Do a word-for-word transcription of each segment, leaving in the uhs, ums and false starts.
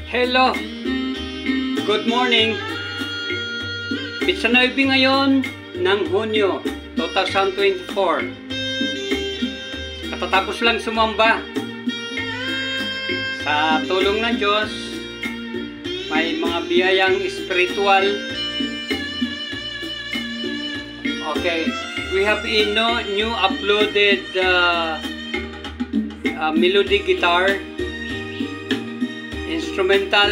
Hello! Good morning! Pizza Nueve ngayon ng Hunyo twenty twenty-four. Katatapos lang sumamba. Sa tulong ng Diyos, may mga biyayang spiritual. Okay, we have a no, new uploaded uh, uh, melody guitar, instrumental.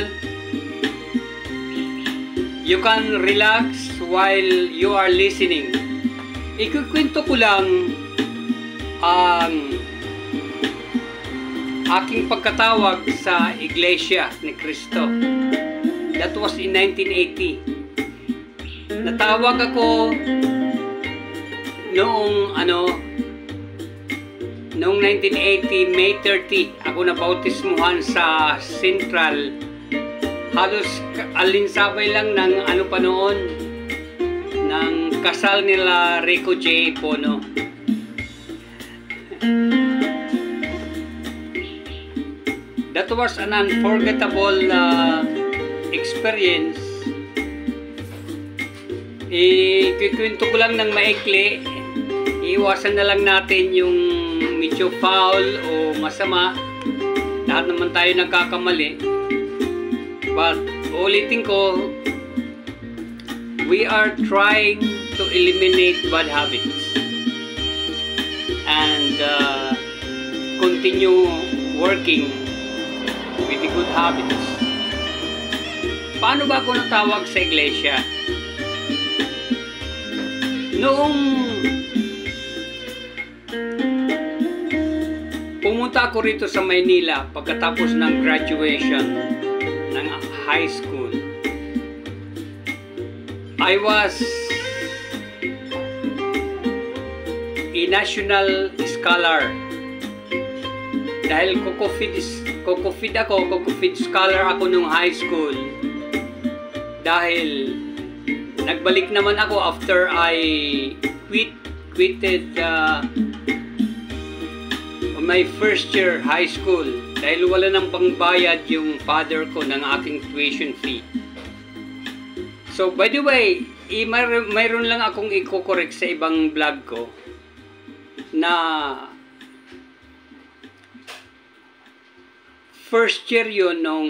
You can relax while you are listening. Ikukwento ko lang ang aking pagkatawag sa Iglesia ni Cristo. That was in nineteen eighty. Natawag ako noong ano noong nineteen eighty, May thirty. Ako na bautismuhan sa Central. Halos alinsabay lang ng ano pa noon, ng kasal nila Rico J. Bono. That was an unforgettable uh, experience. Ikikwento ko lang ng maikli. Iiwasan na lang natin yung medyo foul o masama. Lahat naman tayo nagkakamali. But ulitin ko, we are trying to eliminate bad habits and uh, continue working with the good habits. Paano ba ako natawag sa iglesia? Noong pumunta ako rito sa Maynila pagkatapos ng graduation ng high school, I was a national scholar. Dahil Kokofid, Kokofid ako, Kokofid scholar ako nung high school. Dahil nagbalik naman ako after I quit, quitted uh, my first year high school. Dahil wala nang pangbayad yung father ko ng aking tuition fee. So, by the way, eh, mayroon, mayroon lang akong i-correct sa ibang vlog ko na first year yun nung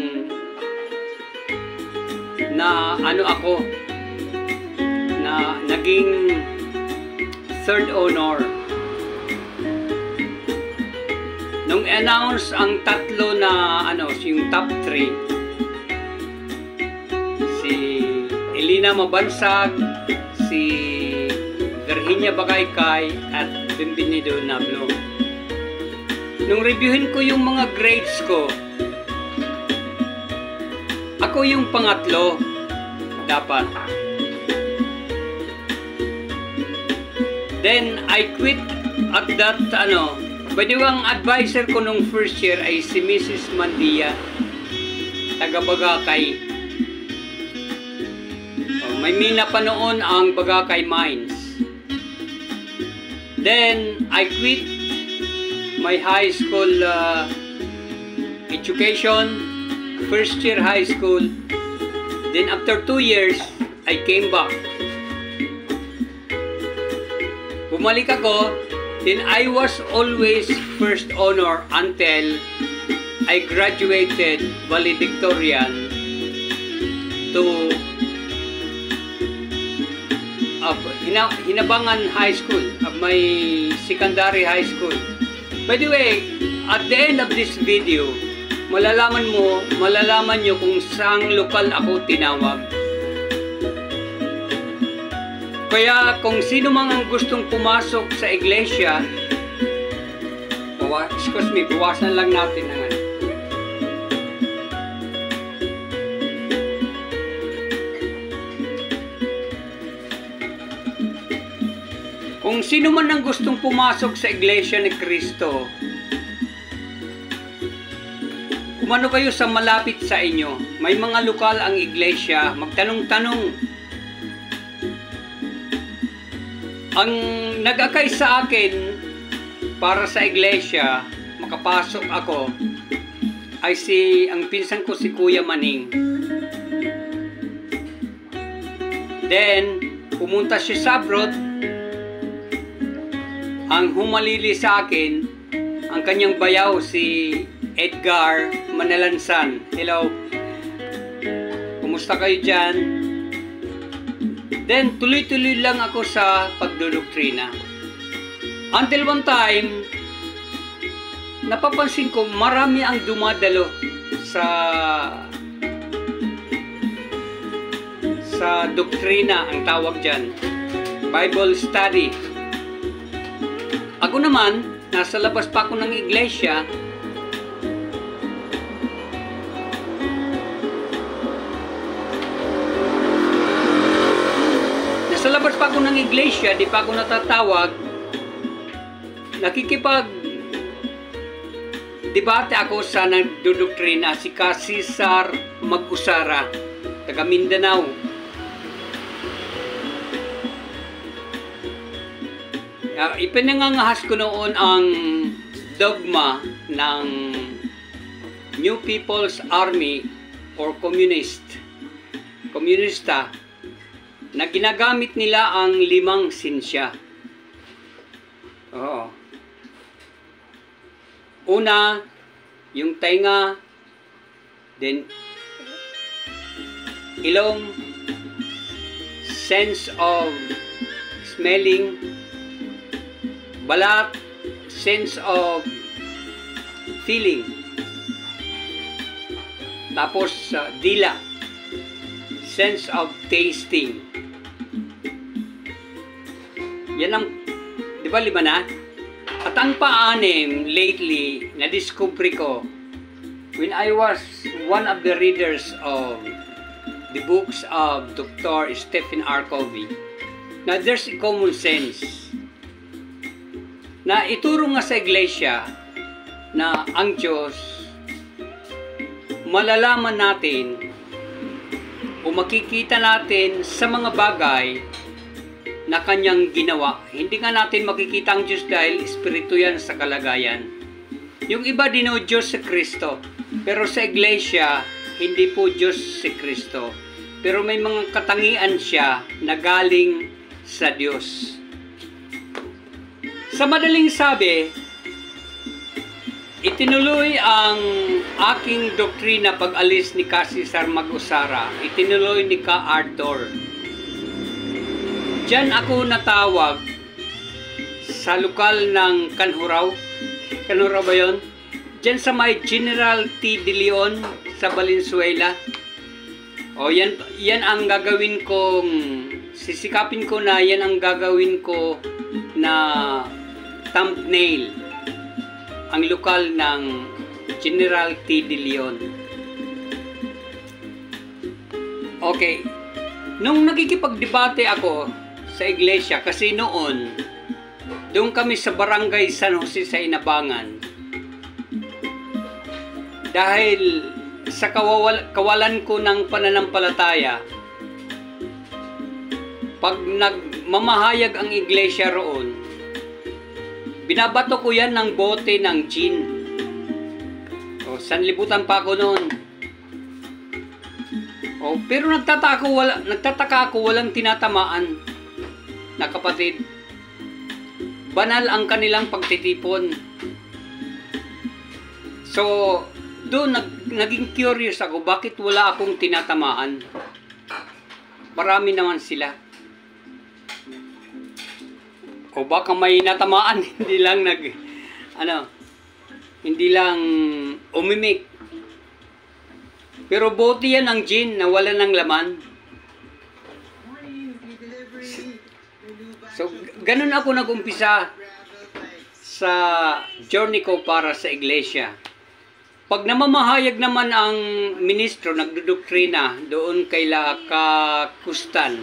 na ano ako na naging third honor. Nung announce ang tatlo na ano, yung top three, si Elena Mabansag, si Virginia Bagaykay, at Bienvenido Nablo. Nung reviewin ko yung mga grades ko, ako yung pangatlo dapat. Then I quit at that ano. Pwede ang advisor ko nung first year ay si Missus Mandia, taga Bagakay. Oh, may mina pa noon ang Bagakay Mines. Then, I quit my high school uh, education, first year high school. Then, after two years, I came back. Bumalik ako. Then I was always first honor until I graduated valedictorian to uh, hina, Hinabangan High School, uh, my secondary high school. By the way, at the end of this video, malalaman mo, malalaman nyo kung saang lokal ako tinawag. Kaya kung sino mang ang gustong pumasok sa iglesia, bawa, excuse me, bawasan lang natin ang ano. Kung sino man ang gustong pumasok sa iglesia ni Cristo, kumano kayo sa malapit sa inyo, may mga lokal ang iglesia, magtanong-tanong. Ang nag-akay sa akin para sa iglesia, makapasok ako, ay si, ang pinsan ko si Kuya Maning. Then, pumunta siya sa abroad. Ang humalili sa akin, ang kanyang bayaw si Edgar Manalansan. Hello. Kumusta kayo dyan? Then, tuloy-tuloy lang ako sa pagdodoktrina. Until one time, napapansin ko marami ang dumadalo sa sa doktrina, ang tawag dyan, Bible study. Ako naman, nasa labas pa ako ng iglesia. Nasa labas pa ako ng iglesia, di pa ako natatawag. Nakikipag debate ako sa nagdodoktrina, si Cesar Mag-Usara, taga Mindanao. Uh, ipinangangahas ko noon ang dogma ng New People's Army or Communist, Komunista, na ginagamit nila ang limang sinsya. Oo. Una, yung tainga, then ilong, sense of smelling, balat, sense of feeling, tapos uh, dila, sense of tasting. Yan ang, di ba lima na? At ang paanim, lately, na-discover ko, when I was one of the readers of the books of Doctor Stephen R. Covey, na there's a common sense, na ituro nga sa iglesia, na ang Diyos, malalaman natin, o makikita natin sa mga bagay, na kanyang ginawa. Hindi nga natin makikita ang Diyos dahil espiritu yan sa kalagayan. Yung iba din o Diyos si Kristo. Pero sa iglesia, hindi po Diyos si Kristo. Pero may mga katangian siya na galing sa Diyos. Sa madaling sabi, itinuloy ang aking doktrina pag-alis ni Cesar Mag-Usara. Itinuloy ni Ka Arthur. Diyan ako natawag sa lokal ng Kanhuraw. Kanhuraw ba yun? Diyan sa may General T. De Leon sa Valenzuela. O yan, yan ang gagawin kong, sisikapin ko na yan ang gagawin ko na thumbnail. Ang lokal ng General T. De Leon. Okay. Nung nakikipagdebate ako sa iglesia, kasi noon doon kami sa barangay San Jose sa Inabangan, dahil sa kawawal, kawalan ko ng pananampalataya, pag nagmamahayag ang iglesia roon, binabato ko yan ng bote ng gin. O, sanlibutan pa ako noon. O, pero nagtataka ako, wala, nagtataka ako walang tinatamaan na kapatid. Banal ang kanilang pagtitipon. So, doon nag, naging curious ako, bakit wala akong tinatamaan? Marami naman sila. O baka may natamaan, hindi lang nag, ano, hindi lang umimik. Pero bote yan ang gin na wala ng laman. So, ganun ako nag-umpisa sa journey ko para sa iglesia. Pag namamahayag naman ang ministro, nagdodoktrina doon kay La Kakustan,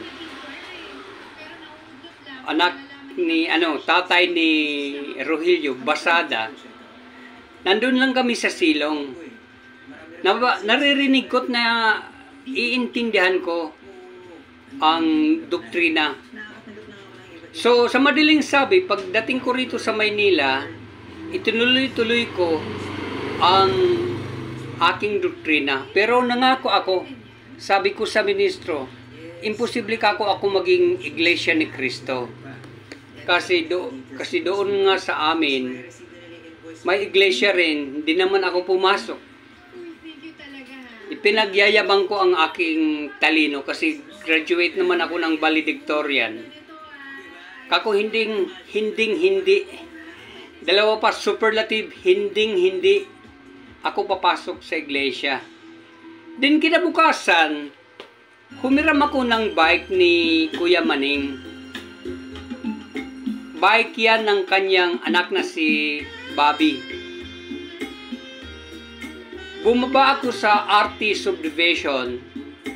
anak ni, ano, tatay ni Rogelio Basada, nandun lang kami sa silong. Naririnig ko na iintindihan ko ang doktrina. So, sa madaling sabi, pagdating ko rito sa Maynila, itinuloy-tuloy ko ang aking doktrina. Pero nangako ako, sabi ko sa ministro, imposible ka ako ako maging iglesia ni Kristo. Kasi, do, kasi doon nga sa amin, may iglesia rin, hindi naman ako pumasok. Ipinagyayabang ko ang aking talino kasi graduate naman ako ng valedictorian. Kako hinding, hinding, hindi. Dalawa pa, superlative, hinding, hindi. Ako papasok sa iglesia. Din kinabukasan, humiram ako ng bike ni Kuya Maning. Bike yan ng kanyang anak na si Bobby. Bumaba ako sa R T subdivision.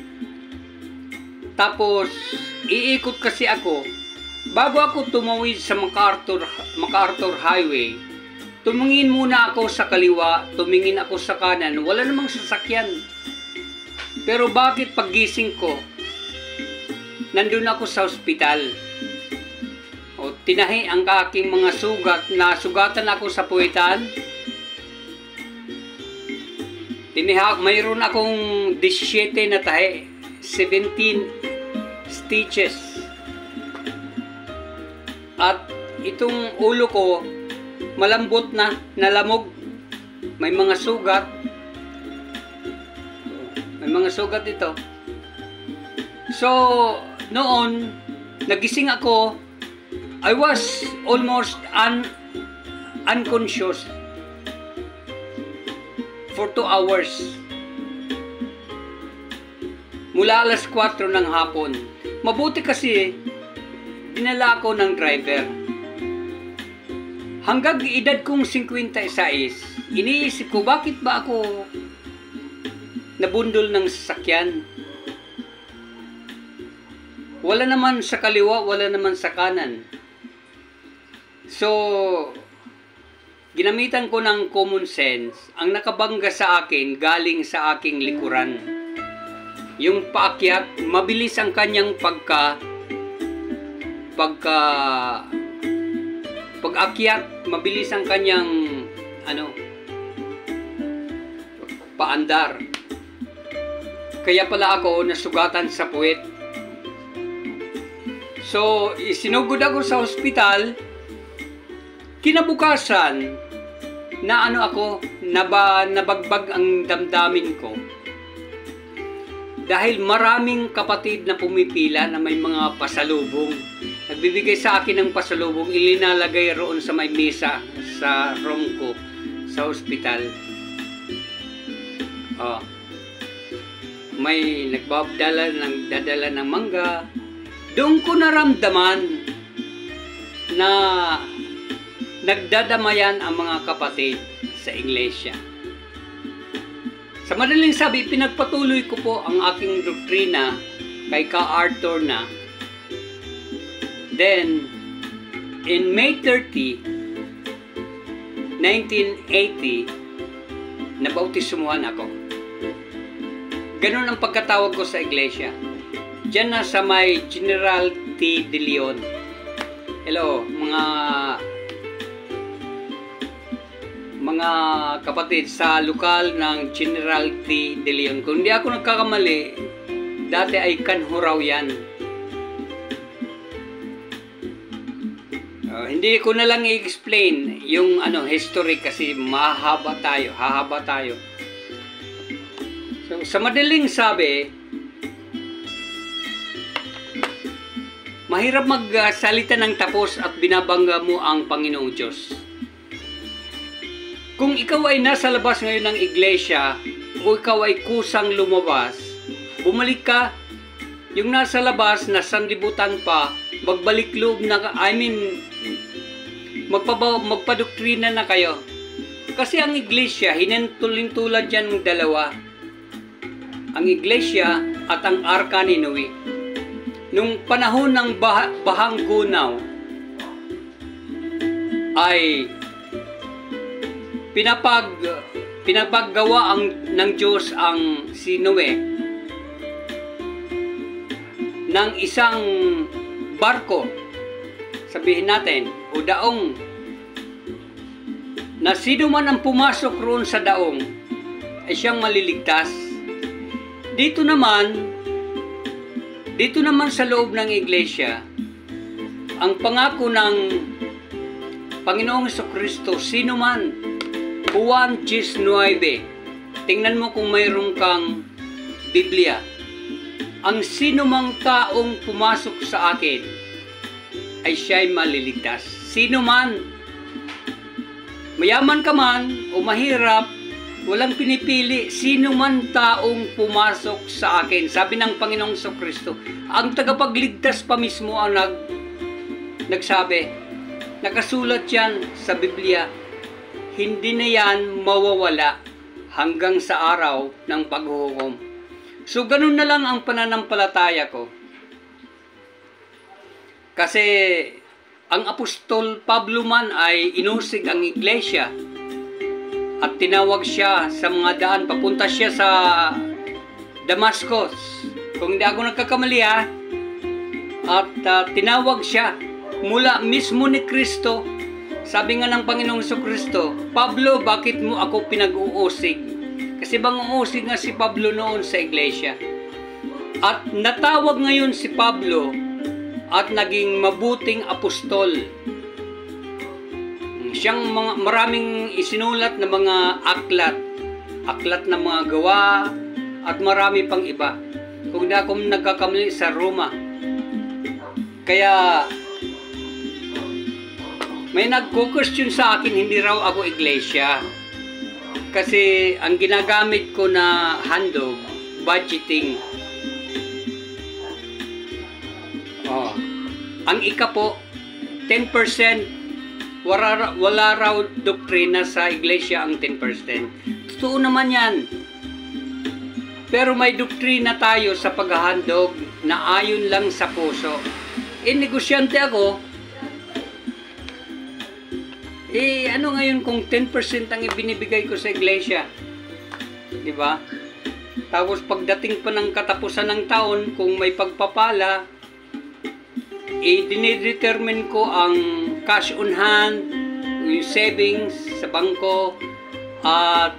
Tapos, iikot kasi ako. Bago ako tumawid sa MacArthur, MacArthur Highway, tumingin muna ako sa kaliwa, tumingin ako sa kanan, wala namang sasakyan. Pero bakit paggising ko, nandun ako sa ospital. O tinahi ang aking mga sugat, na sugatan ako sa puwitan. Tiniha, mayroon akong seventeen na tahi, seventeen stitches. At itong ulo ko, malambot na, nalamog. May mga sugat. May mga sugat ito. So, noon, nagising ako, I was almost un unconscious for two hours. Mula alas kwatro ng hapon. Mabuti kasi, dinala ako ng driver. Hanggang edad kong fifty-six, iniisip ko bakit ba ako nabundol ng sasakyan. Wala naman sa kaliwa, wala naman sa kanan. So, ginamitan ko ng common sense. Ang nakabangga sa akin, galing sa aking likuran. Yung paakyat, mabilis ang kanyang pagka pagka pag-akyat, mabilis ang kanyang ano paandar. Kaya pala ako nasugatan sa puwet. So, isinugod ako sa ospital. Kinabukasan, na ano ako, naba, nabagbag ang damdamin ko. Dahil maraming kapatid na pumipila na may mga pasalubong. Nagbibigay sa akin ng pasalubong, ilinalagay roon sa may mesa sa room ko sa ospital. Oh. May nagbabdala ng dadala ng mangga. Doon ko naramdaman na nagdadamayan ang mga kapatid sa iglesia. Sa madaling sabi, pinagpatuloy ko po ang aking doktrina kay Ka-Arthur na. Then, in May thirtieth, nineteen eighty, nabautismuhan ako. Ganun ang pagkatawag ko sa iglesia. Diyan na sa may General T. De Leon. Hello, mga mga kapatid sa lokal ng General T. De Leon. Kung hindi ako nagkakamali, dati ay Kanhuraw yan. Uh, hindi ko na lang i-explain yung ano history kasi mahaba tayo, hahaba tayo. So, sa madaling sabi, mahirap magsalita ng tapos at binabangga mo ang Panginoong Diyos. Kung ikaw ay nasa labas ngayon ng iglesia o ikaw ay kusang lumabas, bumalik ka, yung nasa labas na sanlibutan pa, magbalik loob na, I mean, magpaba, magpadoktrina na kayo. Kasi ang iglesia, hinentulin-tulad dyan ng dalawa. Ang iglesia at ang arka ni Noe. Nung panahon ng bah bahang gunaw, ay pinapag pinapaggawa ang ng Diyos ang si Noe ng isang barko, sabihin natin, o daong, na sino man ang pumasok roon sa daong ay siyang maliligtas. Dito naman, dito naman sa loob ng iglesia, ang pangako ng Panginoong Jesucristo, sino man, Juan ten nine, tingnan mo kung mayroon kang Biblia. Ang sino mang taong pumasok sa akin ay siya'y maliligtas. Sino man, mayaman ka man o mahirap, walang pinipili, sino man taong pumasok sa akin. Sabi ng Panginoong Jesucristo, ang tagapagligtas pa mismo ang nag, nagsabi, nakasulat yan sa Biblia, hindi na yan mawawala hanggang sa araw ng paghuhukom. So, ganun na lang ang pananampalataya ko. Kasi, ang Apostol Pablo man ay inusig ang iglesia at tinawag siya sa mga daan. Papunta siya sa Damascus. Kung hindi ako nagkakamali ha. At uh, tinawag siya mula mismo ni Kristo. Sabi nga ng Panginoong Jesucristo, Pablo, bakit mo ako pinag-uusig? Kasi bang uusig nga si Pablo noon sa iglesia. At natawag ngayon si Pablo at naging mabuting apostol. Siyang mga, maraming isinulat na mga aklat, aklat na mga gawa, at marami pang iba. Kung di ako nagkakamali sa Roma. Kaya, may nagko-question sa akin, hindi raw ako iglesia. Kasi, ang ginagamit ko na handog, budgeting. Oh. Ang ika po, ten percent, wala, wala raw doktrina sa iglesia ang ten percent. Totoo naman yan. Pero may doktrina tayo sa paghahandog na ayon lang sa puso. Eh, negosyante ako. Eh, ano ngayon kung ten percent ang ibinibigay ko sa iglesia? Diba? Tapos pagdating pa ng katapusan ng taon, kung may pagpapala, eh, dinidetermine ko ang cash on hand, yung savings sa bangko, at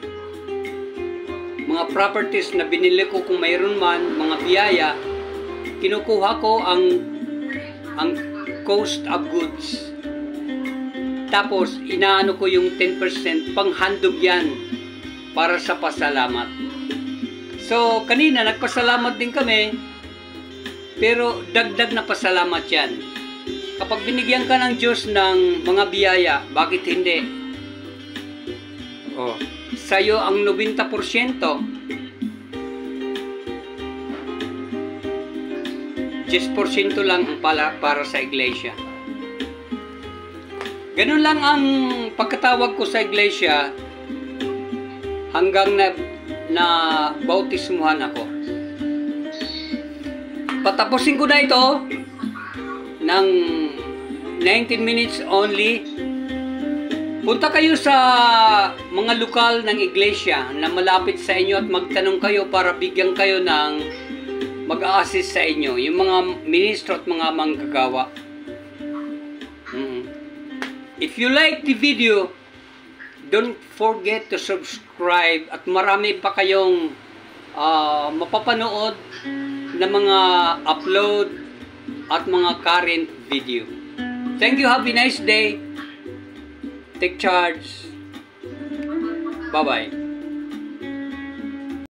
mga properties na binili ko kung mayroon man, mga biyaya, kinukuha ko ang ang cost of goods. Tapos, inaano ko yung ten percent, panghandog yan para sa pasalamat. So, kanina, nagpasalamat din kami, pero dagdag na pasalamat yan. Kapag binigyan ka ng Diyos ng mga biyaya, bakit hindi? Oh, sa'yo ang ninety percent, ten percent lang ang pala para sa iglesia. Ganun lang ang pagkatawag ko sa iglesia hanggang na, na bautismuhan ako. Patapusin ko na ito ng nineteen minutes only. Punta kayo sa mga lokal ng iglesia na malapit sa inyo at magtanong kayo para bigyan kayo ng mag-a-assist sa inyo, yung mga ministro at mga manggagawa. Mm. If you like the video, don't forget to subscribe at marami pa kayong uh, mapapanood na mga upload at mga current video. Thank you. Have a nice day. Take charge. Bye-bye.